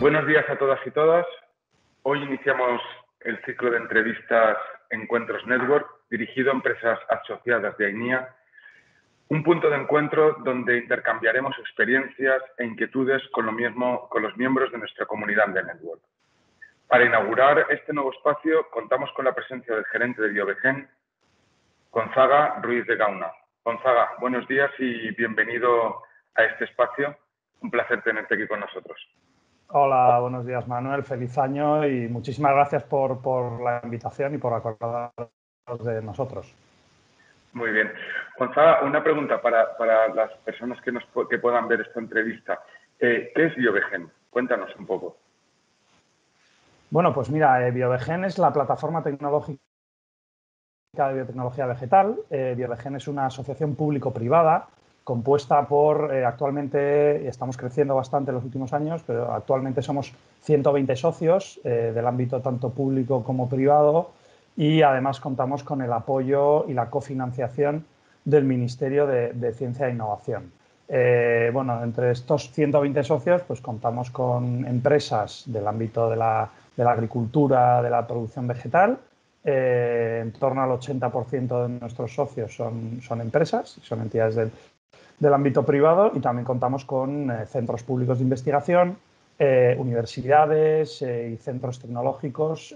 Buenos días a todas y todas. Hoy iniciamos el ciclo de entrevistas Encuentros Network, dirigido a empresas asociadas de AINIA, un punto de encuentro donde intercambiaremos experiencias e inquietudes con los miembros de nuestra comunidad de Network. Para inaugurar este nuevo espacio, contamos con la presencia del gerente de Biovegen, Gonzaga Ruiz de Gauna. Gonzaga, buenos días y bienvenido a este espacio. Un placer tenerte aquí con nosotros. Hola, buenos días Manuel, feliz año y muchísimas gracias por la invitación y por acordaros de nosotros. Muy bien. Gonzaga, una pregunta para las personas que puedan ver esta entrevista. ¿Qué es Biovegen? Cuéntanos un poco. Bueno, pues mira, Biovegen es la plataforma tecnológica de biotecnología vegetal. Biovegen es una asociación público-privada compuesta por, actualmente, estamos creciendo bastante en los últimos años, pero actualmente somos 120 socios del ámbito tanto público como privado y además contamos con el apoyo y la cofinanciación del Ministerio de Ciencia e Innovación. Bueno, entre estos 120 socios pues contamos con empresas del ámbito de la agricultura, de la producción vegetal. En torno al 80% de nuestros socios son empresas, son entidades del ámbito privado y también contamos con centros públicos de investigación, universidades y centros tecnológicos,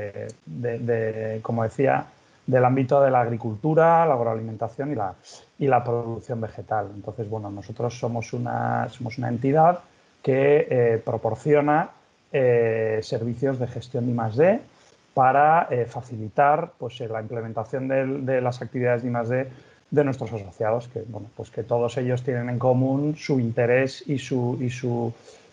como decía, del ámbito de la agricultura, la agroalimentación y la producción vegetal. Entonces, bueno, nosotros somos una entidad que proporciona servicios de gestión de I+D para facilitar pues, la implementación de las actividades de I+D de nuestros asociados, que, bueno, pues que todos ellos tienen en común su interés y sus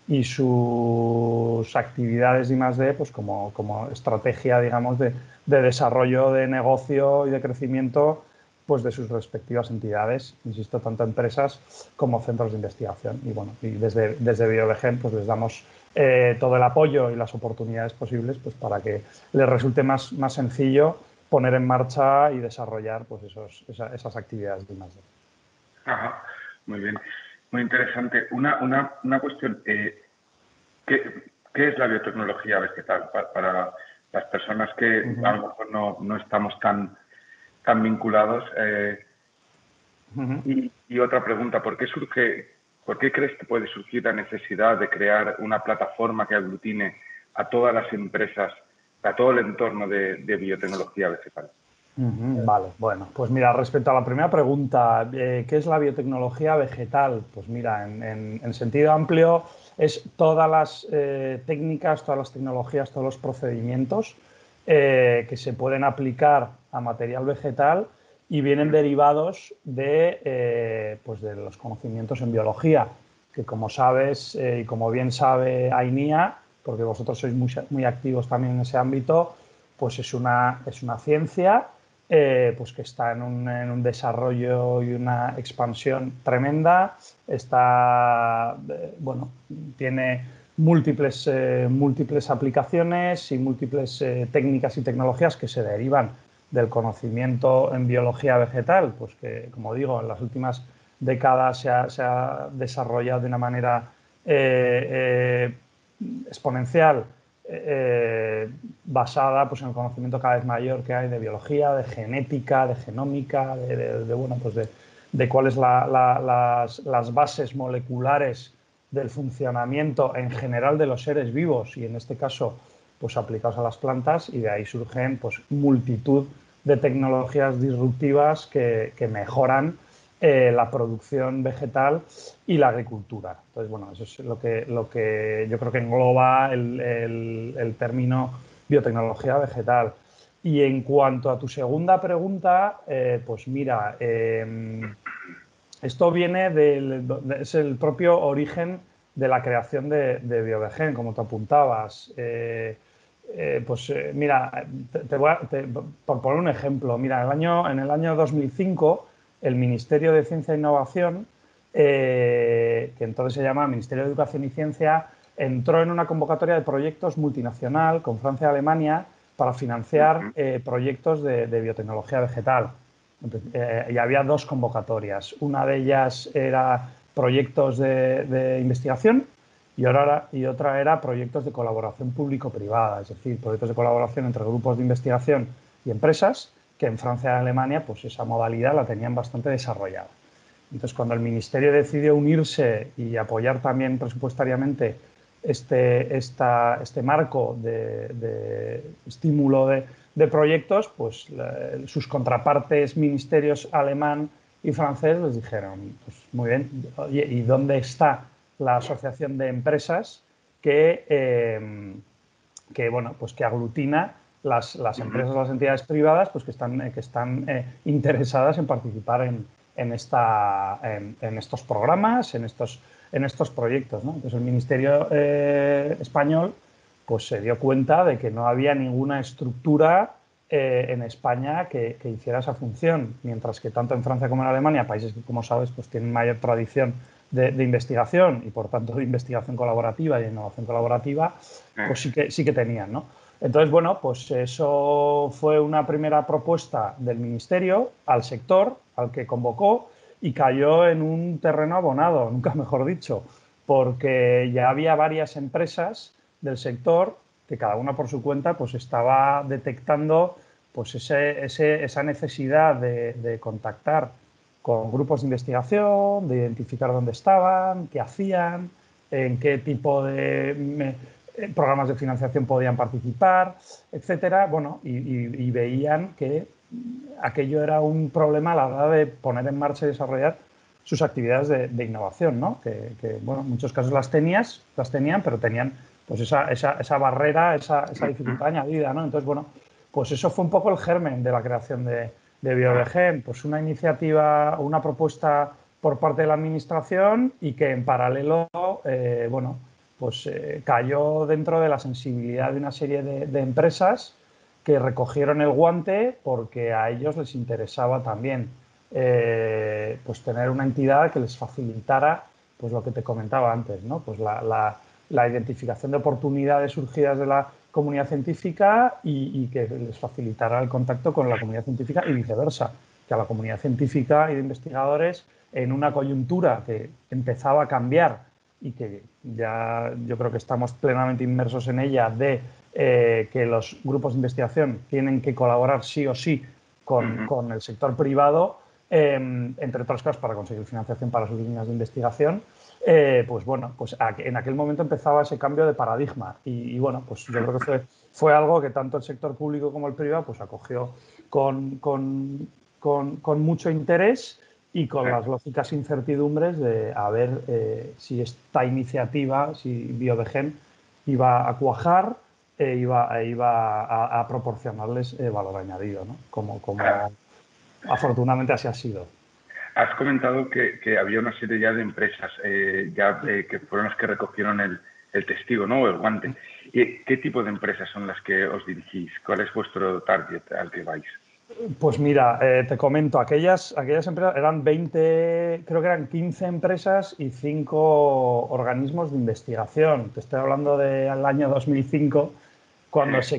actividades de I+D pues como estrategia, digamos, de desarrollo de negocio y de crecimiento pues de sus respectivas entidades, insisto, tanto empresas como centros de investigación. Y bueno, y desde Biovegen pues les damos todo el apoyo y las oportunidades posibles pues para que les resulte más sencillo poner en marcha y desarrollar pues esas actividades de I+D. Ajá, muy bien, muy interesante. Una cuestión, ¿qué es la biotecnología vegetal? Para las personas que a lo mejor no estamos tan vinculados. Y otra pregunta, ¿por qué crees que puede surgir la necesidad de crear una plataforma que aglutine a todas las empresas, a todo el entorno de biotecnología vegetal? Vale, bueno, pues mira, respecto a la primera pregunta, ¿qué es la biotecnología vegetal? Pues mira, en sentido amplio es todas las técnicas, todas las tecnologías, todos los procedimientos que se pueden aplicar a material vegetal y vienen derivados pues de los conocimientos en biología, que como sabes y como bien sabe AINIA, porque vosotros sois muy activos también en ese ámbito, pues es una ciencia pues que está en un desarrollo y una expansión tremenda. Bueno, tiene múltiples aplicaciones y múltiples técnicas y tecnologías que se derivan del conocimiento en biología vegetal, pues que, como digo, en las últimas décadas se ha desarrollado de una manera exponencial, basada pues, en el conocimiento cada vez mayor que hay de biología, de genética, de genómica, de cuáles las bases moleculares del funcionamiento en general de los seres vivos y en este caso pues aplicados a las plantas, y de ahí surgen pues multitud de tecnologías disruptivas que mejoran la producción vegetal y la agricultura. Entonces, bueno, eso es lo que yo creo que engloba el término biotecnología vegetal. Y en cuanto a tu segunda pregunta, pues mira, esto es el propio origen de la creación de Biovegen, como te apuntabas. Mira, por poner un ejemplo, mira, en el año 2005 el Ministerio de Ciencia e Innovación, que entonces se llama Ministerio de Educación y Ciencia, entró en una convocatoria de proyectos multinacional con Francia y Alemania para financiar proyectos de biotecnología vegetal. Y había dos convocatorias. Una de ellas era proyectos de investigación y otra era proyectos de colaboración público-privada, es decir, proyectos de colaboración entre grupos de investigación y empresas, que en Francia y Alemania pues esa modalidad la tenían bastante desarrollada. Entonces, cuando el Ministerio decidió unirse y apoyar también presupuestariamente este marco de estímulo de proyectos, pues sus contrapartes ministerios alemán y francés les dijeron, pues muy bien, oye, ¿y dónde está la asociación de empresas que bueno, pues que aglutina las empresas, las entidades privadas, pues que están interesadas en participar en estos programas, en estos proyectos, ¿no? Entonces el Ministerio español pues se dio cuenta de que no había ninguna estructura en España que hiciera esa función, mientras que tanto en Francia como en Alemania, países que, como sabes, pues tienen mayor tradición de investigación y, por tanto, de investigación colaborativa y de innovación colaborativa, pues sí que tenían, ¿no? Entonces, bueno, pues eso fue una primera propuesta del Ministerio al sector, al que convocó, y cayó en un terreno abonado, nunca mejor dicho, porque ya había varias empresas del sector que cada una por su cuenta pues estaba detectando pues esa necesidad de contactar con grupos de investigación, de identificar dónde estaban, qué hacían, en qué tipo de programas de financiación podían participar, etcétera. Bueno, y veían que aquello era un problema a la hora de poner en marcha y desarrollar sus actividades de innovación, ¿no? Que, bueno, en muchos casos las tenían, pero tenían pues esa barrera, esa dificultad añadida, ¿no? Entonces, bueno, pues eso fue un poco el germen de la creación de BioBGen, pues una iniciativa, una propuesta por parte de la administración y que en paralelo, bueno, pues cayó dentro de la sensibilidad de una serie de empresas que recogieron el guante porque a ellos les interesaba también pues tener una entidad que les facilitara pues lo que te comentaba antes, ¿no? Pues la identificación de oportunidades surgidas de la comunidad científica y que les facilitara el contacto con la comunidad científica y viceversa, que a la comunidad científica y de investigadores en una coyuntura que empezaba a cambiar y que ya yo creo que estamos plenamente inmersos en ella, de que los grupos de investigación tienen que colaborar sí o sí con el sector privado, entre otras cosas para conseguir financiación para sus líneas de investigación, pues bueno, pues en aquel momento empezaba ese cambio de paradigma y bueno, pues yo creo que fue algo que tanto el sector público como el privado pues acogió con mucho interés y con las lógicas incertidumbres de a ver si esta iniciativa, si BioBGen iba a cuajar iba a proporcionarles valor añadido, ¿no? Como afortunadamente así ha sido. Has comentado que había una serie ya de empresas que fueron las que recogieron el testigo, ¿no? O el guante. ¿Y qué tipo de empresas son las que os dirigís? ¿Cuál es vuestro target al que vais? Pues mira, te comento, aquellas empresas eran 20, creo que eran 15 empresas y 5 organismos de investigación. Te estoy hablando del año 2005, cuando se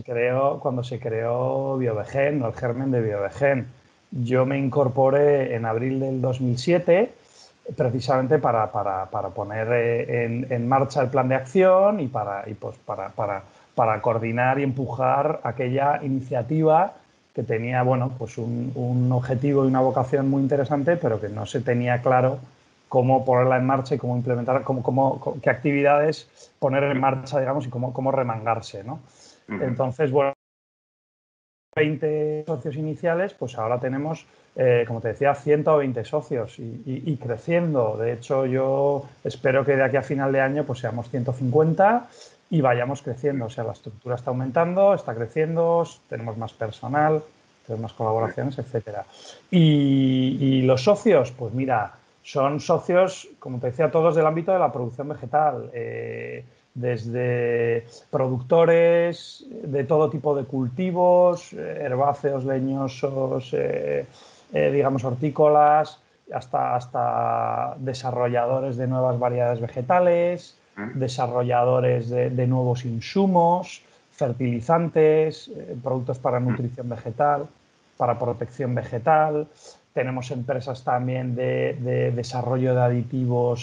creó BioBGen, o el germen de BioBGen. Yo me incorporé en abril del 2007 precisamente para poner en marcha el plan de acción y para coordinar y empujar aquella iniciativa que tenía, bueno, pues un objetivo y una vocación muy interesante, pero que no se tenía claro cómo ponerla en marcha y cómo implementar, qué actividades poner en marcha, digamos, y cómo remangarse, ¿no? Entonces, bueno, 20 socios iniciales, pues ahora tenemos, como te decía, 120 socios y creciendo. De hecho, yo espero que de aquí a final de año pues seamos 150 y vayamos creciendo. O sea, la estructura está aumentando, está creciendo, tenemos más personal, tenemos más colaboraciones, etcétera. Y los socios, pues mira, son socios, como te decía, todos del ámbito de la producción vegetal. Desde productores de todo tipo de cultivos, herbáceos, leñosos, digamos hortícolas, hasta desarrolladores de nuevas variedades vegetales, desarrolladores de nuevos insumos, fertilizantes, productos para nutrición vegetal, para protección vegetal. Tenemos empresas también de desarrollo de aditivos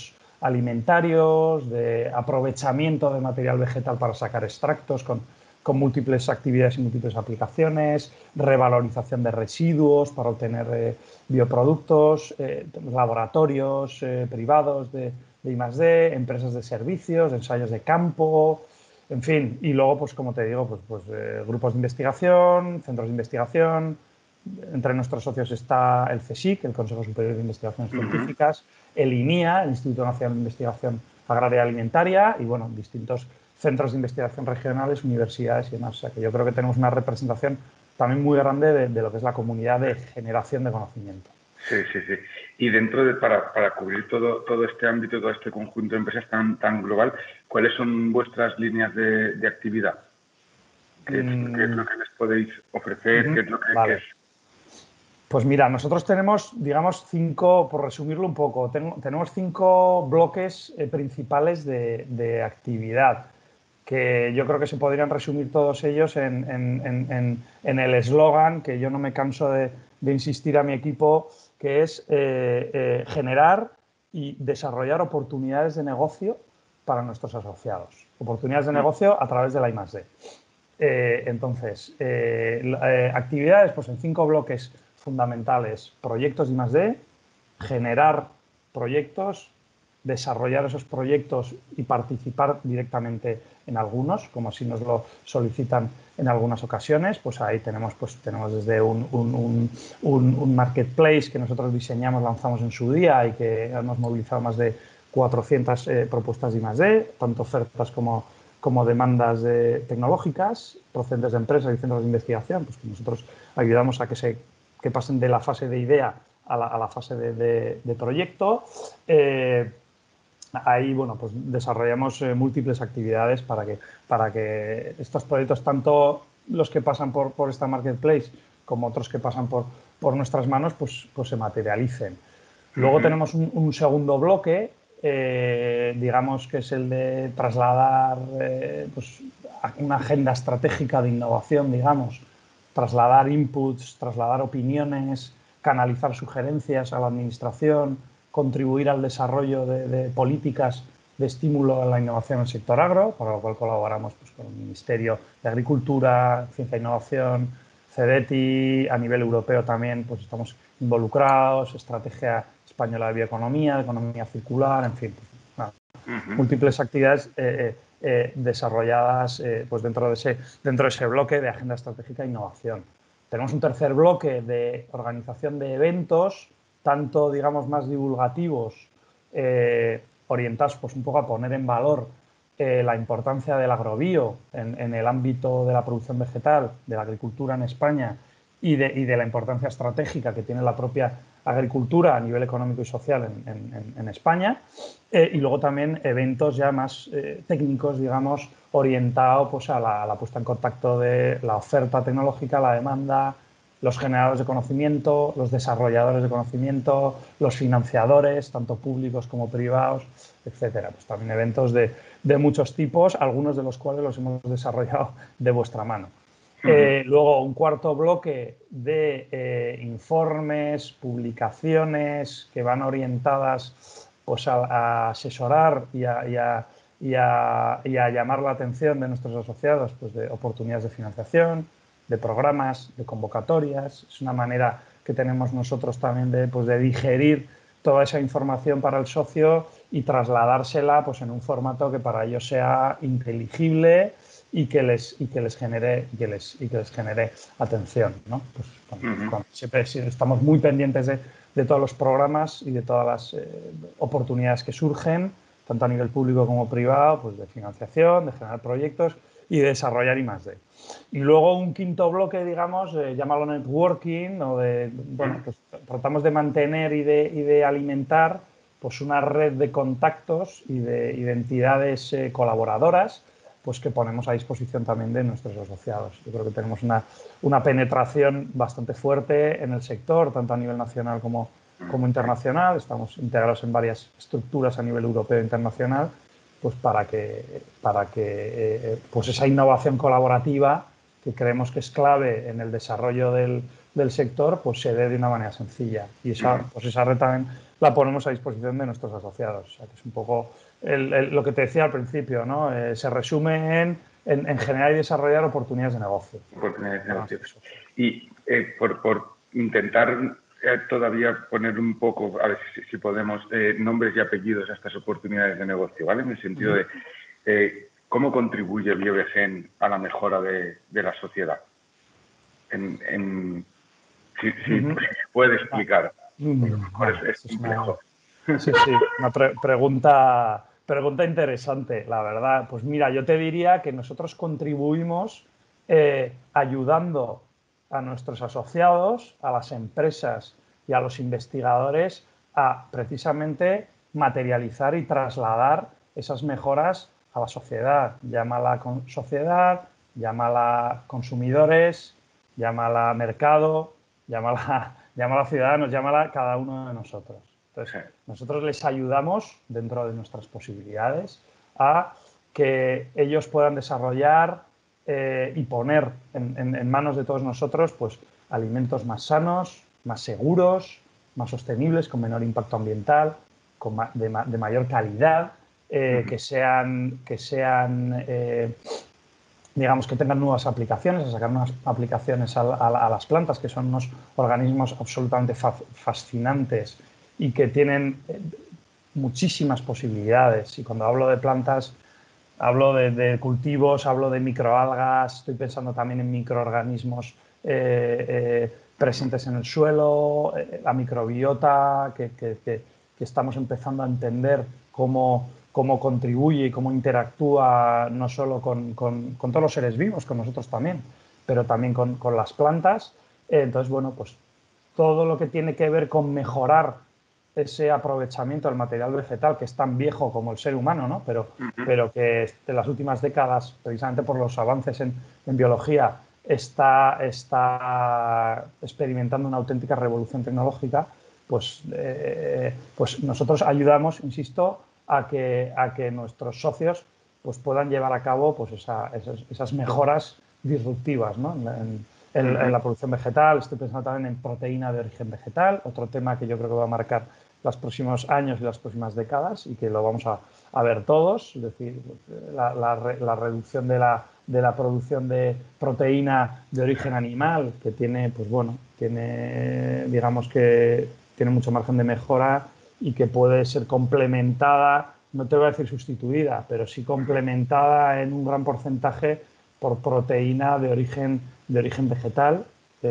alimentarios, de aprovechamiento de material vegetal para sacar extractos con múltiples actividades y múltiples aplicaciones, revalorización de residuos para obtener bioproductos, laboratorios privados de I+D, empresas de servicios, ensayos de campo, en fin. Y luego, pues como te digo, grupos de investigación, centros de investigación. Entre nuestros socios está el CSIC, el Consejo Superior de Investigaciones Científicas, el INIA, el Instituto Nacional de Investigación Agraria y Alimentaria, y bueno, distintos centros de investigación regionales, universidades y demás. O sea, que yo creo que tenemos una representación también muy grande de lo que es la comunidad de generación de conocimiento. Sí, sí, sí. Y dentro para cubrir todo este ámbito, todo este conjunto de empresas tan global, ¿cuáles son vuestras líneas de actividad? ¿Qué es lo que les podéis ofrecer? ¿Qué es lo que vale. es? Pues mira, nosotros tenemos, digamos, por resumirlo un poco, tenemos 5 bloques principales de actividad, que yo creo que se podrían resumir todos ellos en el eslogan, que yo no me canso de insistir a mi equipo, que es generar y desarrollar oportunidades de negocio para nuestros asociados. Oportunidades de negocio a través de la I+D. Entonces, actividades pues en 5 bloques fundamentales: proyectos de I+D, generar proyectos, desarrollar esos proyectos y participar directamente en algunos, como así nos lo solicitan en algunas ocasiones. Pues ahí tenemos desde un marketplace que nosotros diseñamos, lanzamos en su día y que hemos movilizado más de 400 propuestas de I+D, tanto ofertas como demandas tecnológicas procedentes de empresas y centros de investigación, pues que nosotros ayudamos a que pasen de la fase de idea a la fase de proyecto. Ahí, bueno, pues desarrollamos múltiples actividades para que estos proyectos, tanto los que pasan por esta marketplace como otros que pasan por nuestras manos, pues se materialicen. Luego tenemos un segundo bloque, digamos, que es el de trasladar una agenda estratégica de innovación, digamos, trasladar inputs, trasladar opiniones, canalizar sugerencias a la administración, contribuir al desarrollo de políticas de estímulo a la innovación en el sector agro, para lo cual colaboramos pues, con el Ministerio de Agricultura, Ciencia e Innovación, CEDETI, a nivel europeo también pues, estamos involucrados, Estrategia Española de Bioeconomía, de Economía Circular, en fin, múltiples actividades desarrolladas pues dentro de ese bloque de Agenda Estratégica e Innovación. Tenemos un tercer bloque de organización de eventos, tanto, digamos, más divulgativos, orientados pues, un poco a poner en valor la importancia del agrobio en el ámbito de la producción vegetal, de la agricultura en España y de la importancia estratégica que tiene la propia agricultura a nivel económico y social en España. Y luego también eventos ya más técnicos, digamos, orientados pues, a la puesta en contacto de la oferta tecnológica, la demanda, los generadores de conocimiento, los desarrolladores de conocimiento, los financiadores, tanto públicos como privados, etcétera. Pues también eventos de muchos tipos, algunos de los cuales los hemos desarrollado de vuestra mano. Luego, un cuarto bloque de informes, publicaciones que van orientadas pues, a asesorar y a llamar la atención de nuestros asociados pues, de oportunidades de financiación, de programas, de convocatorias. Es una manera que tenemos nosotros también de digerir toda esa información para el socio y trasladársela pues, en un formato que para ellos sea inteligible y que les genere atención, ¿no? Pues, siempre estamos muy pendientes de todos los programas y de todas las oportunidades que surgen, tanto a nivel público como privado, pues de financiación, de generar proyectos y de desarrollar I+D. Y luego un quinto bloque, digamos, llámalo networking, pues tratamos de mantener y de alimentar pues una red de contactos y de entidades colaboradoras pues que ponemos a disposición también de nuestros asociados. Yo creo que tenemos una penetración bastante fuerte en el sector, tanto a nivel nacional como internacional. Estamos integrados en varias estructuras a nivel europeo e internacional, pues para que pues esa innovación colaborativa que creemos que es clave en el desarrollo del del sector pues se dé de una manera sencilla. Y esa red también la ponemos a disposición de nuestros asociados. O sea, que es un poco lo que te decía al principio, ¿no? Se resume en generar y desarrollar oportunidades de negocio. Oportunidades de negocio. Y por intentar todavía poner un poco, a ver si podemos, nombres y apellidos a estas oportunidades de negocio, ¿vale? En el sentido de cómo contribuye BioVegen a la mejora de la sociedad. Si puede explicar. Es complejo. Sí, una pregunta interesante, la verdad. Pues mira, yo te diría que nosotros contribuimos ayudando a nuestros asociados, a las empresas y a los investigadores a precisamente materializar y trasladar esas mejoras a la sociedad. Llámala sociedad, llámala consumidores, llámala mercado, llámala ciudadanos, llámala cada uno de nosotros. Entonces, nosotros les ayudamos dentro de nuestras posibilidades a que ellos puedan desarrollar y poner en manos de todos nosotros pues, alimentos más sanos, más seguros, más sostenibles, con menor impacto ambiental, de mayor calidad, que sean digamos, que tengan nuevas aplicaciones, a sacar nuevas aplicaciones a las plantas, que son unos organismos absolutamente fascinantes y que tienen muchísimas posibilidades. Y cuando hablo de plantas, hablo de cultivos, hablo de microalgas, estoy pensando también en microorganismos presentes en el suelo, la microbiota, que estamos empezando a entender cómo contribuye y cómo interactúa no solo con todos los seres vivos, con nosotros también, pero también con las plantas. Entonces, bueno, pues todo lo que tiene que ver con mejorar ese aprovechamiento del material vegetal, que es tan viejo como el ser humano, ¿no? pero que en las últimas décadas, precisamente por los avances en biología, está experimentando una auténtica revolución tecnológica, pues nosotros ayudamos, insisto, a que nuestros socios pues, puedan llevar a cabo pues, esas mejoras disruptivas, ¿no? en la producción vegetal. Estoy pensando también en proteína de origen vegetal, otro tema que yo creo que va a marcar los próximos años y las próximas décadas y que lo vamos a ver todos, es decir, la reducción de la producción de proteína de origen animal, que tiene, pues bueno, digamos que tiene mucho margen de mejora y que puede ser complementada, no te voy a decir sustituida, pero sí complementada en un gran porcentaje por proteína de origen vegetal,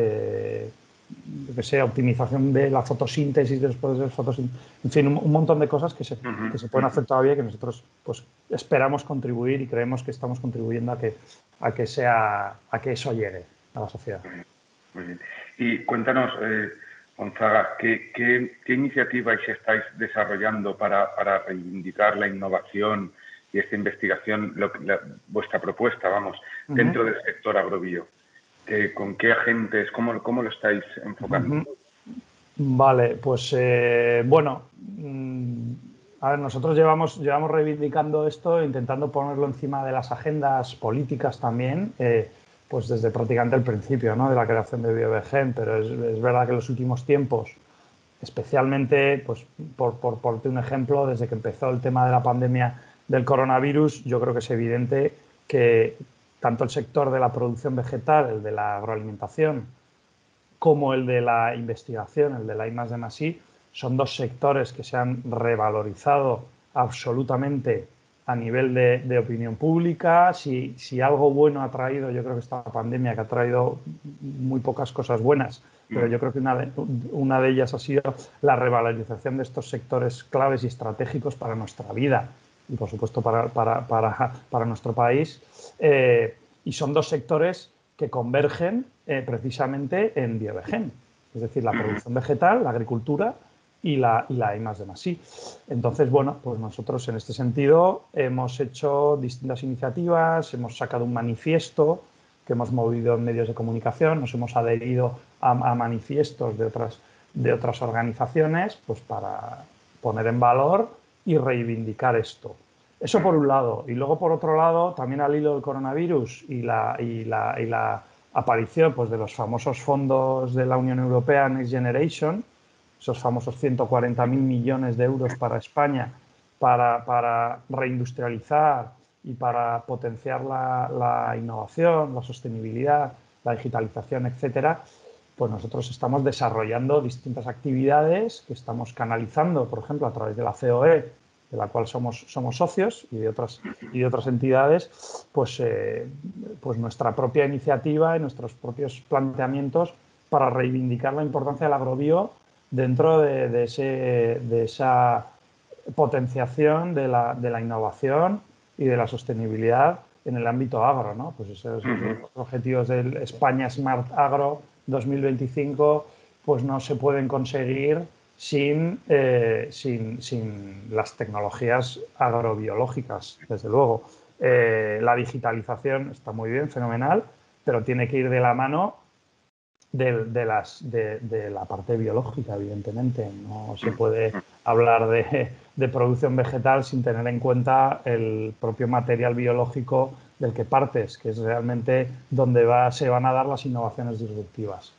que sea optimización de la fotosíntesis de los procesos de fotosíntesis, en fin, un montón de cosas que se pueden hacer todavía, que nosotros pues, esperamos contribuir y creemos que estamos contribuyendo a que eso llegue a la sociedad. Muy bien. Y cuéntanos, Gonzaga, ¿qué iniciativas estáis desarrollando para reivindicar la innovación y esta investigación, vuestra propuesta, vamos, dentro del sector agrobio? ¿Con qué agentes, cómo lo estáis enfocando? Vale, pues bueno, a ver, nosotros llevamos reivindicando esto, intentando ponerlo encima de las agendas políticas también, pues desde prácticamente el principio, ¿no? De la creación de BioVegen, pero es verdad que en los últimos tiempos, especialmente, pues por ponerte un ejemplo, desde que empezó el tema de la pandemia del coronavirus, yo creo que es evidente que tanto el sector de la producción vegetal, el de la agroalimentación, como el de la investigación, el de la I+D+I, son dos sectores que se han revalorizado absolutamente a nivel de opinión pública. Si algo bueno ha traído, yo creo que esta pandemia, que ha traído muy pocas cosas buenas, pero yo creo que una de ellas ha sido la revalorización de estos sectores claves y estratégicos para nuestra vida y, por supuesto, para nuestro país. Y son dos sectores que convergen precisamente en BioVegen, es decir, la producción vegetal, la agricultura y la I+D+I. Entonces, bueno, pues nosotros en este sentido hemos hecho distintas iniciativas, hemos sacado un manifiesto que hemos movido en medios de comunicación, nos hemos adherido a manifiestos de otras organizaciones, pues para poner en valor y reivindicar esto. Eso por un lado. Y luego, por otro lado, también al hilo del coronavirus y la aparición pues, de los famosos fondos de la Unión Europea Next Generation, esos famosos 140.000 millones de euros para España para reindustrializar y para potenciar la innovación, la sostenibilidad, la digitalización, etcétera, pues nosotros estamos desarrollando distintas actividades que estamos canalizando, por ejemplo, a través de la COE, de la cual somos socios, y de otras entidades, pues nuestra propia iniciativa y nuestros propios planteamientos para reivindicar la importancia del agrobió dentro de esa potenciación de la innovación y de la sostenibilidad en el ámbito agro, ¿no? Pues esos objetivos del España Smart Agro 2025 pues no se pueden conseguir sin las tecnologías agrobiológicas, desde luego. La digitalización está muy bien, fenomenal, pero tiene que ir de la mano de la parte biológica, evidentemente. No se puede hablar de producción vegetal sin tener en cuenta el propio material biológico del que partes, que es realmente donde se van a dar las innovaciones disruptivas.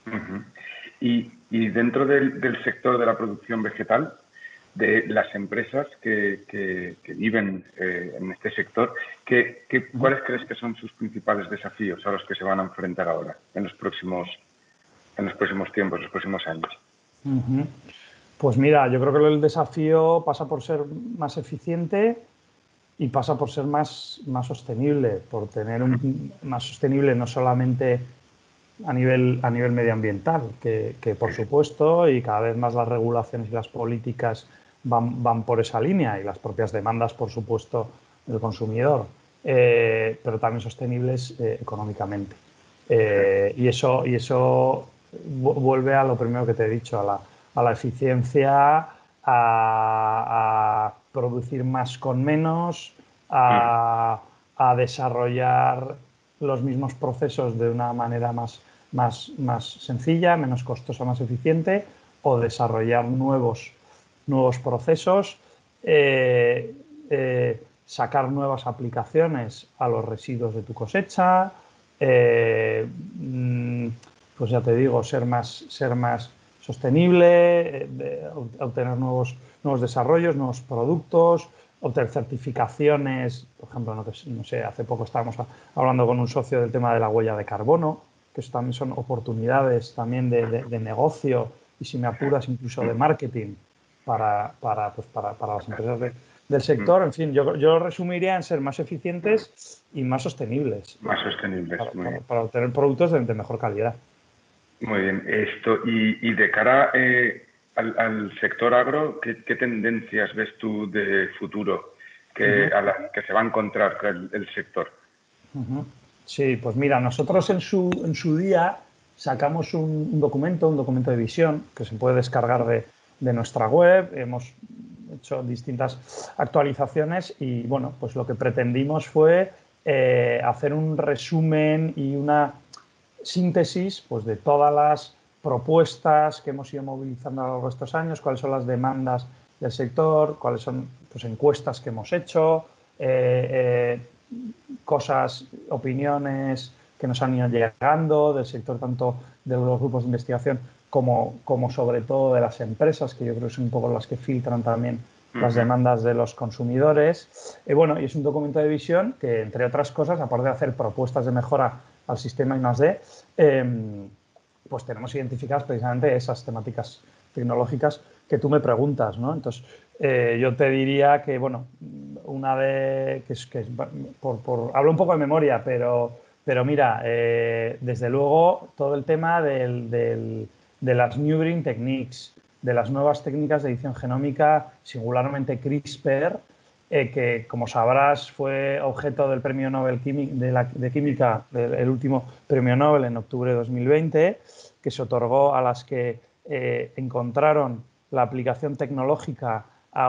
Y dentro del sector de la producción vegetal, de las empresas que viven en este sector, ¿cuáles crees que son sus principales desafíos a los que se van a enfrentar ahora, en los próximos tiempos, los próximos años? Pues mira, yo creo que el desafío pasa por ser más eficiente y pasa por ser más sostenible, por tener más sostenible no solamente a nivel medioambiental, que por supuesto, y cada vez más las regulaciones y las políticas van por esa línea, y las propias demandas, por supuesto, del consumidor, pero también sostenibles económicamente. Y eso vuelve a lo primero que te he dicho, a la eficiencia, a producir más con menos, a desarrollar los mismos procesos de una manera más sencilla, menos costosa, más eficiente, o desarrollar nuevos procesos, sacar nuevas aplicaciones a los residuos de tu cosecha, pues ya te digo, ser más sostenible, obtener nuevos desarrollos, nuevos productos, obtener certificaciones. Por ejemplo, no sé, hace poco estábamos hablando con un socio del tema de la huella de carbono, que eso también son oportunidades también de negocio y, si me apuras, incluso de marketing para las empresas del sector. En fin, yo lo resumiría en ser más eficientes y más sostenibles. Más sostenibles, para obtener productos de mejor calidad. Muy bien. Y de cara al sector agro, ¿qué tendencias ves tú de futuro a las que se va a encontrar el sector? Sí, pues mira, nosotros en su día sacamos un documento de visión que se puede descargar de nuestra web. Hemos hecho distintas actualizaciones y, bueno, pues lo que pretendimos fue hacer un resumen y una síntesis pues, de todas las propuestas que hemos ido movilizando a lo largo de estos años, cuáles son las demandas del sector, cuáles son pues, encuestas que hemos hecho, cosas, opiniones que nos han ido llegando del sector, tanto de los grupos de investigación como sobre todo de las empresas, que yo creo que son un poco las que filtran también las demandas de los consumidores. Bueno, y es un documento de visión que, entre otras cosas, aparte de hacer propuestas de mejora al sistema I+D, pues tenemos identificadas precisamente esas temáticas tecnológicas que tú me preguntas, ¿no? Entonces, yo te diría que, bueno, una de... hablo un poco de memoria, pero mira, desde luego, todo el tema de las New Green Techniques, de las nuevas técnicas de edición genómica, singularmente CRISPR, que, como sabrás, fue objeto del Premio Nobel de Química, el último Premio Nobel en octubre de 2020, que se otorgó a las que encontraron la aplicación tecnológica a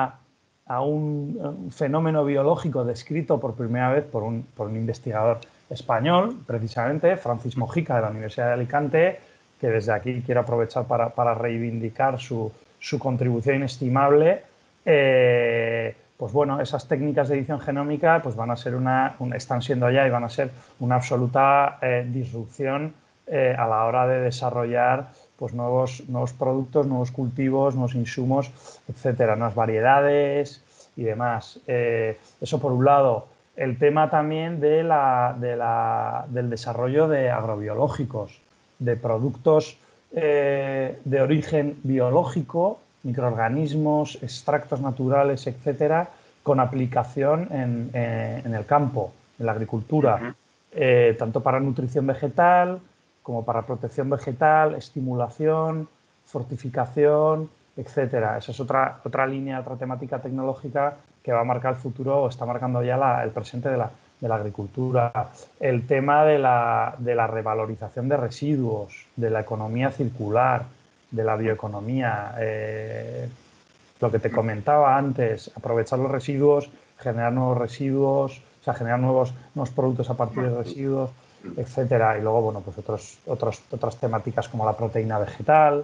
un fenómeno biológico descrito por primera vez por un investigador español, precisamente, Francis Mojica, de la Universidad de Alicante, que desde aquí quiero aprovechar para reivindicar su contribución inestimable, pues bueno, esas técnicas de edición genómica pues van a ser están siendo ya y van a ser una absoluta disrupción a la hora de desarrollar pues nuevos productos, nuevos cultivos, nuevos insumos, etcétera, nuevas variedades y demás. Eso por un lado. El tema también del desarrollo de agrobiológicos, de productos de origen biológico, microorganismos, extractos naturales, etcétera, con aplicación en el campo, en la agricultura, tanto para nutrición vegetal como para protección vegetal, estimulación, fortificación, etcétera. Esa es otra línea, otra temática tecnológica que va a marcar el futuro o está marcando ya el presente de la agricultura. El tema de la revalorización de residuos, de la economía circular, de la bioeconomía, lo que te comentaba antes, aprovechar los residuos, generar nuevos residuos, o sea, generar nuevos productos a partir de residuos, etcétera. Y luego, bueno, pues otras temáticas como la proteína vegetal,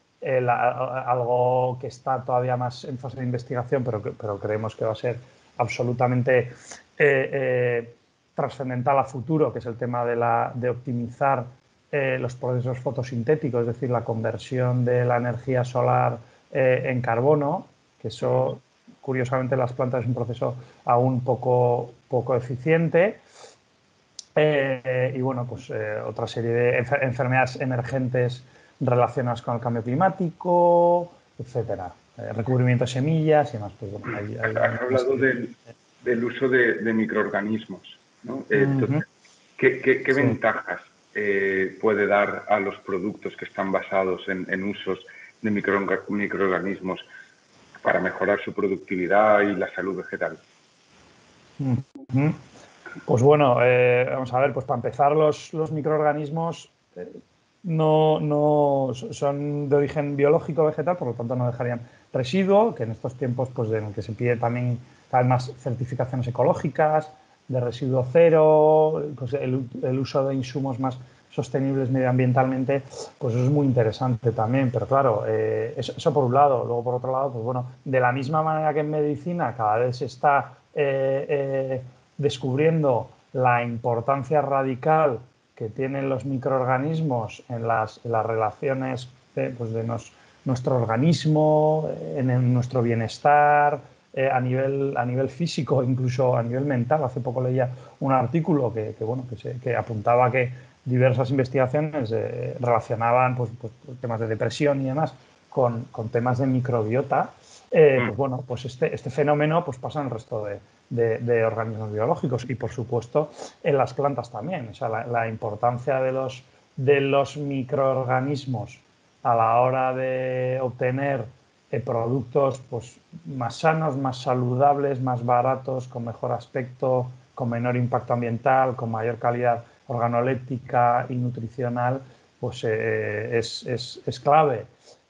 algo que está todavía más en fase de investigación, pero creemos que va a ser absolutamente trascendental a futuro, que es el tema de optimizar los procesos fotosintéticos, es decir, la conversión de la energía solar en carbono, que eso, curiosamente, en las plantas es un proceso aún poco eficiente. Y bueno, pues otra serie de enfermedades emergentes relacionadas con el cambio climático, etcétera. Recubrimiento de semillas y demás. Pues, bueno, Has hablado del uso de microorganismos, ¿no? Entonces, ¿qué sí. ventajas puede dar a los productos que están basados en usos de microorganismos para mejorar su productividad y la salud vegetal? Pues bueno, vamos a ver, pues para empezar los microorganismos no son de origen biológico vegetal, por lo tanto no dejarían residuo, que en estos tiempos pues en el que se pide también cada vez más certificaciones ecológicas, de residuo cero, pues el uso de insumos más sostenibles medioambientalmente, pues eso es muy interesante también, pero claro, eso por un lado. Luego por otro lado, pues bueno, de la misma manera que en medicina cada vez se está descubriendo la importancia radical que tienen los microorganismos en las relaciones pues de nuestro organismo, en nuestro bienestar, a nivel físico, incluso a nivel mental. Hace poco leía un artículo que apuntaba que diversas investigaciones relacionaban pues, temas de depresión y demás con temas de microbiota. Pues bueno, pues este fenómeno pues pasa en el resto de organismos biológicos y, por supuesto, en las plantas también. O sea, la importancia de los microorganismos a la hora de obtener productos pues, más sanos, más saludables, más baratos, con mejor aspecto, con menor impacto ambiental, con mayor calidad organoléptica y nutricional, pues es clave.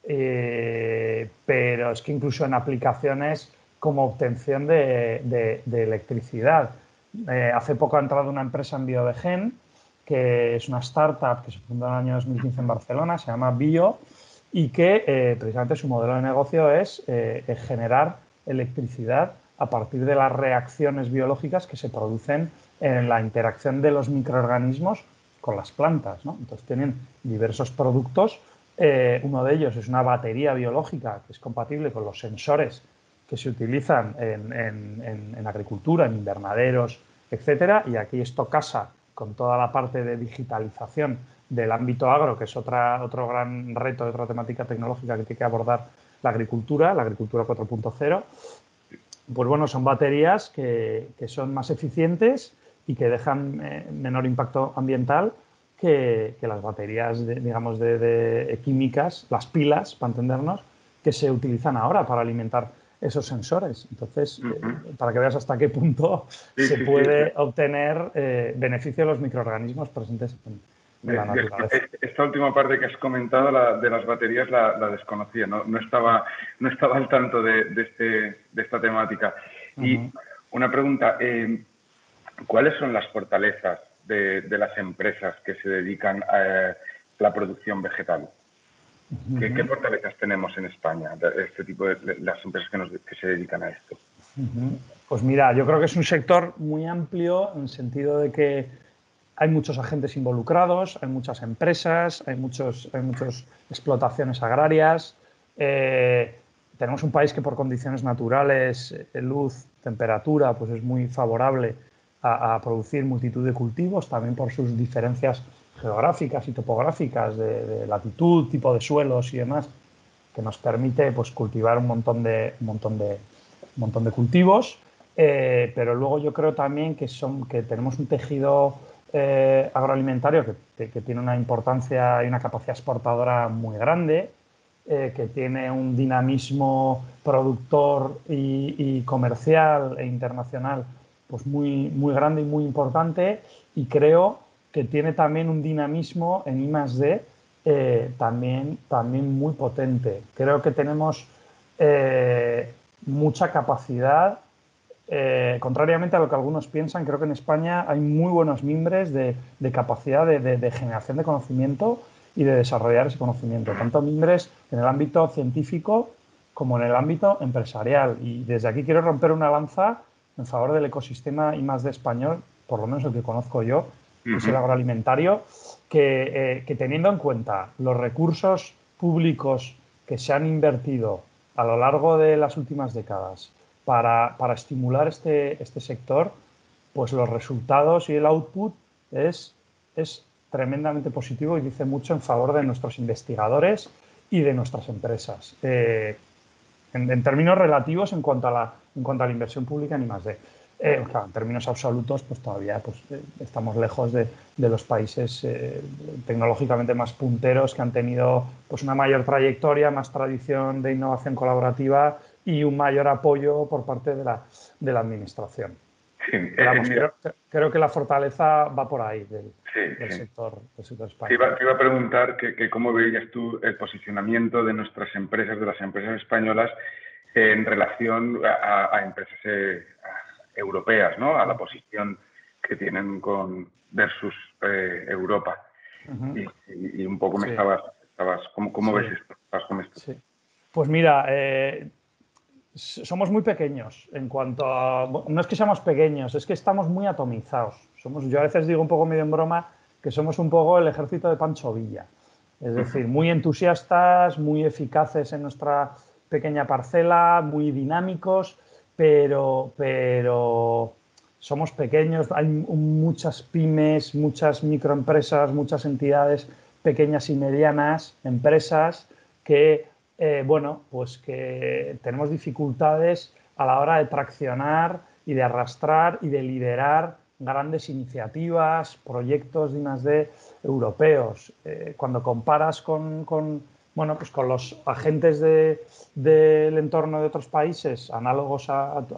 Pero es que incluso en aplicaciones como obtención de electricidad. Hace poco ha entrado una empresa en Biovegen, que es una startup que se fundó en el año 2015 en Barcelona, se llama Bio, y que precisamente su modelo de negocio es generar electricidad a partir de las reacciones biológicas que se producen en la interacción de los microorganismos con las plantas, ¿no? Entonces tienen diversos productos. Uno de ellos es una batería biológica que es compatible con los sensores que se utilizan en agricultura, en invernaderos, etcétera. Y aquí esto casa con toda la parte de digitalización del ámbito agro, que es otro gran reto, otra temática tecnológica que tiene que abordar la agricultura 4.0. Pues bueno, son baterías que son más eficientes y que dejan menor impacto ambiental que las baterías, digamos, de químicas, las pilas, para entendernos, que se utilizan ahora para alimentar esos sensores. Entonces, para que veas hasta qué punto se puede obtener beneficio de los microorganismos presentes en la naturaleza. Esta última parte que has comentado, de las baterías, la desconocía, no estaba al tanto de esta temática. Y una pregunta, ¿cuáles son las fortalezas de las empresas que se dedican a la producción vegetal? ¿Qué fortalezas tenemos en España, este tipo de las empresas que se dedican a esto? Pues mira, yo creo que es un sector muy amplio en el sentido de que hay muchos agentes involucrados, hay muchas empresas, hay muchas explotaciones agrarias. Tenemos un país que por condiciones naturales, luz, temperatura, pues es muy favorable a producir multitud de cultivos, también por sus diferencias geográficas y topográficas de latitud, tipo de suelos y demás, que nos permite pues, cultivar un montón de cultivos. Pero luego yo creo también que tenemos un tejido agroalimentario que tiene una importancia y una capacidad exportadora muy grande, que tiene un dinamismo productor y comercial e internacional pues muy grande y muy importante, y creo que tiene también un dinamismo en I+D también muy potente. Creo que tenemos mucha capacidad. Contrariamente a lo que algunos piensan, creo que en España hay muy buenos mimbres de capacidad de generación de conocimiento y de desarrollar ese conocimiento, tanto mimbres en el ámbito científico como en el ámbito empresarial. Y desde aquí quiero romper una lanza en favor del ecosistema I+D español, por lo menos el que conozco yo, que es el agroalimentario, que teniendo en cuenta los recursos públicos que se han invertido a lo largo de las últimas décadas para estimular este sector, pues los resultados y el output es tremendamente positivo y dice mucho en favor de nuestros investigadores y de nuestras empresas. En términos relativos en cuanto a la inversión pública en I+D. Claro, en términos absolutos, pues todavía estamos lejos de los países tecnológicamente más punteros, que han tenido pues, una mayor trayectoria, más tradición de innovación colaborativa y un mayor apoyo por parte de la administración. Sí, Pero vamos, creo que la fortaleza va por ahí del sí. sector Te español. iba a preguntar que cómo veías tú el posicionamiento de nuestras empresas, de las empresas españolas, en relación a empresas europeas, ¿no? A la posición que tienen versus Europa. Y un poco me Sí, ¿cómo ves sí, esto? ¿Estabas con esto? sí. Pues mira, somos muy pequeños en cuanto a... No es que seamos pequeños, es que estamos muy atomizados. Yo a veces digo un poco medio en broma que somos un poco el ejército de Pancho Villa. Es decir, muy entusiastas, muy eficaces en nuestra pequeña parcela, muy dinámicos, pero somos pequeños. Hay muchas pymes, muchas microempresas, muchas entidades pequeñas y medianas, empresas que bueno, pues que tenemos dificultades a la hora de traccionar y de arrastrar y de liderar grandes iniciativas, proyectos de I+D europeos. Cuando comparas bueno, pues con los agentes del entorno de otros países análogos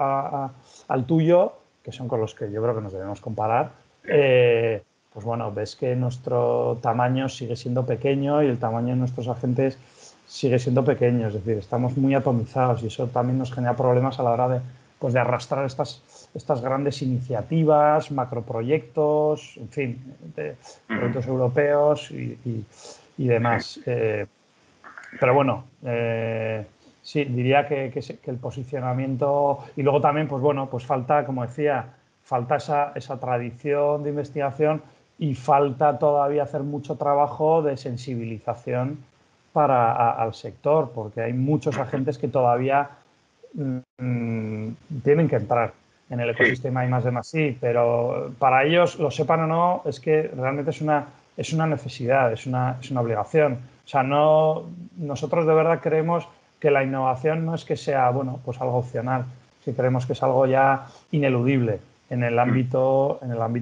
al tuyo, que son con los que yo creo que nos debemos comparar, pues bueno, ves que nuestro tamaño sigue siendo pequeño y el tamaño de nuestros agentes sigue siendo pequeño, es decir, estamos muy atomizados y eso también nos genera problemas a la hora de arrastrar estas grandes iniciativas, macroproyectos, en fin, proyectos europeos y demás. Pero bueno, sí, diría que el posicionamiento y luego también, pues bueno, pues falta, como decía, falta esa tradición de investigación y falta todavía hacer mucho trabajo de sensibilización al sector, porque hay muchos agentes que todavía tienen que entrar en el Sí, ecosistema I+D+I, pero para ellos, lo sepan o no, es que realmente es una necesidad, es una obligación. O sea, nosotros de verdad creemos que la innovación no es que sea, bueno, pues algo opcional, que creemos que es algo ya ineludible en el ámbito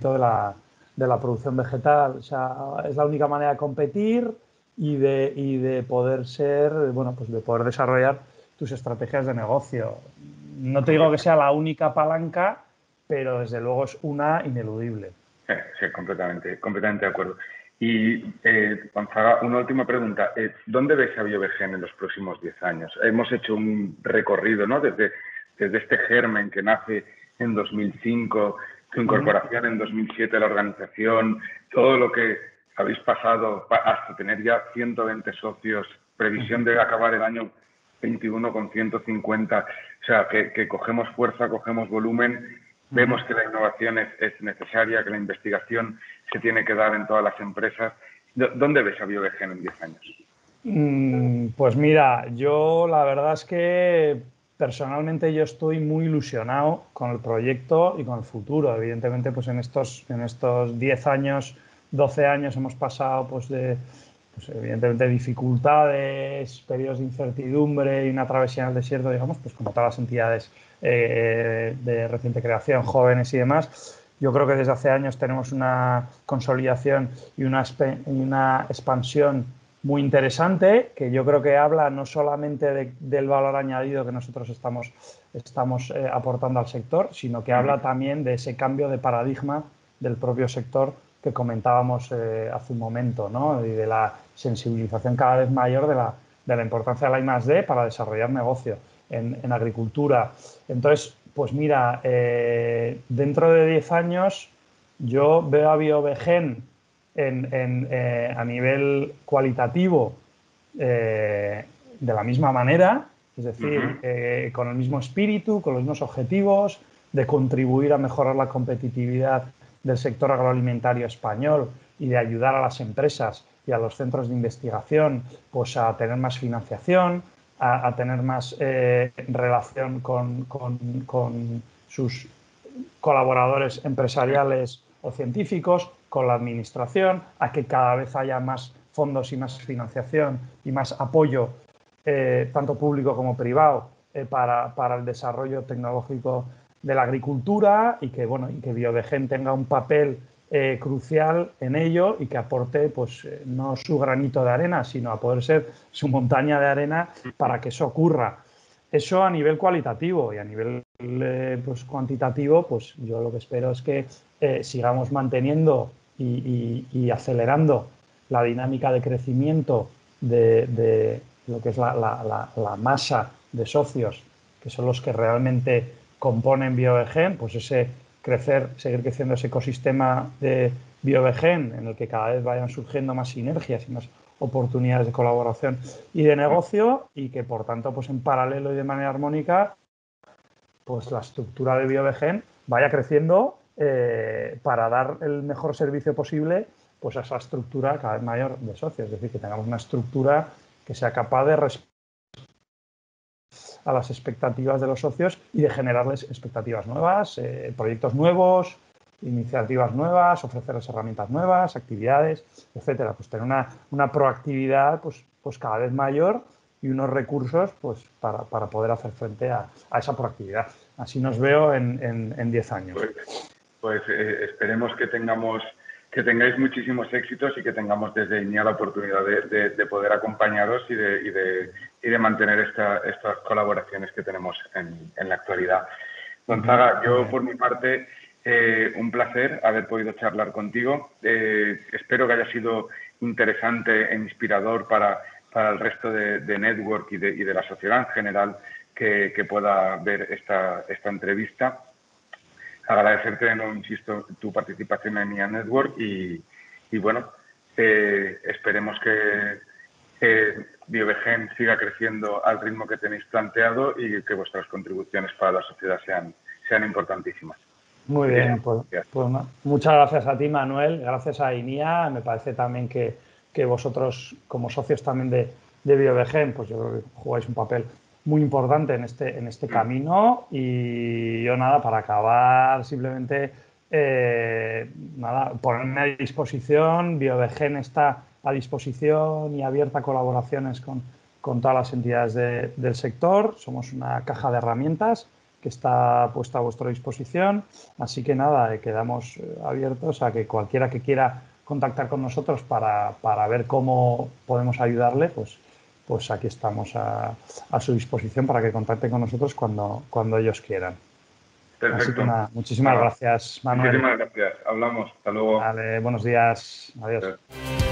de la producción vegetal. O sea, es la única manera de competir y de poder ser, bueno, pues de poder desarrollar tus estrategias de negocio. No te digo que sea la única palanca, pero desde luego es una ineludible. sí, completamente de acuerdo. Y, Gonzaga, una última pregunta. ¿Dónde ves a BioVegen en los próximos 10 años? Hemos hecho un recorrido, ¿no? Desde este germen que nace en 2005, tu incorporación en 2007 a la organización, todo lo que habéis pasado hasta tener ya 120 socios, previsión de acabar el año 21 con 150. O sea, que cogemos fuerza, cogemos volumen, vemos que la innovación es necesaria, que la investigación se tiene que dar en todas las empresas. ¿Dónde ves a Biovegen en 10 años? Pues mira, yo la verdad es que personalmente yo estoy muy ilusionado con el proyecto y con el futuro. Evidentemente, pues en estos 10 años, 12 años hemos pasado pues pues evidentemente dificultades, periodos de incertidumbre y una travesía en el desierto, digamos, pues como todas las entidades de reciente creación, jóvenes y demás. Yo creo que desde hace años tenemos una consolidación y una expansión muy interesante, que yo creo que habla no solamente del valor añadido que nosotros estamos aportando al sector, sino que habla también de ese cambio de paradigma del propio sector que comentábamos hace un momento, ¿no? Y de la sensibilización cada vez mayor de la importancia de la I+D para desarrollar negocio en agricultura. Entonces, pues mira, dentro de 10 años yo veo a Biovegen a nivel cualitativo de la misma manera, es decir, con el mismo espíritu, con los mismos objetivos, de contribuir a mejorar la competitividad del sector agroalimentario español y de ayudar a las empresas y a los centros de investigación pues, a tener más financiación, a tener más relación con sus colaboradores empresariales o científicos, con la administración, a que cada vez haya más fondos y más financiación y más apoyo, tanto público como privado, para el desarrollo tecnológico de la agricultura y que, bueno, y que Biovegen tenga un papel crucial en ello y que aporte pues, no su granito de arena, sino a poder ser su montaña de arena para que eso ocurra. Eso a nivel cualitativo y a nivel pues, cuantitativo, pues yo lo que espero es que sigamos manteniendo y acelerando la dinámica de crecimiento de lo que es la masa de socios, que son los que realmente componen Biovegen, pues seguir creciendo ese ecosistema de Biovegen en el que cada vez vayan surgiendo más sinergias y más oportunidades de colaboración y de negocio, y que por tanto pues en paralelo y de manera armónica pues la estructura de Biovegen vaya creciendo para dar el mejor servicio posible pues a esa estructura cada vez mayor de socios, es decir, que tengamos una estructura que sea capaz de responder a las expectativas de los socios y de generarles expectativas nuevas, proyectos nuevos, iniciativas nuevas, ofrecerles herramientas nuevas, actividades, etcétera. Pues tener una proactividad pues cada vez mayor y unos recursos pues para poder hacer frente a esa proactividad. Así nos veo en 10 años. Pues esperemos que tengáis muchísimos éxitos y que tengamos desde INIA la oportunidad de poder acompañaros y de mantener estas colaboraciones que tenemos en la actualidad. Gonzaga, yo por mi parte, un placer haber podido charlar contigo. Espero que haya sido interesante e inspirador para el resto de Network y de la sociedad en general que pueda ver esta entrevista. Agradecerte de nuevo, insisto, tu participación en IA Network y bueno, esperemos que Biovegen siga creciendo al ritmo que tenéis planteado y que vuestras contribuciones para la sociedad sean importantísimas. Muy bien, pues muchas gracias a ti, Manuel, gracias a INIA. Me parece también que vosotros, como socios también de Biovegen, pues yo creo que jugáis un papel muy importante en este camino. Y yo nada, para acabar, simplemente ponerme a disposición. Biovegen está a disposición y abierta a colaboraciones con todas las entidades del sector. Somos una caja de herramientas que está puesta a vuestra disposición. Así que nada, quedamos abiertos a que cualquiera que quiera contactar con nosotros para ver cómo podemos ayudarle, pues aquí estamos a su disposición para que contacten con nosotros cuando ellos quieran. Perfecto. Así que nada, muchísimas gracias, Manuel. Muchísimas gracias. Hablamos. Hasta luego. Vale, buenos días. Adiós. Gracias.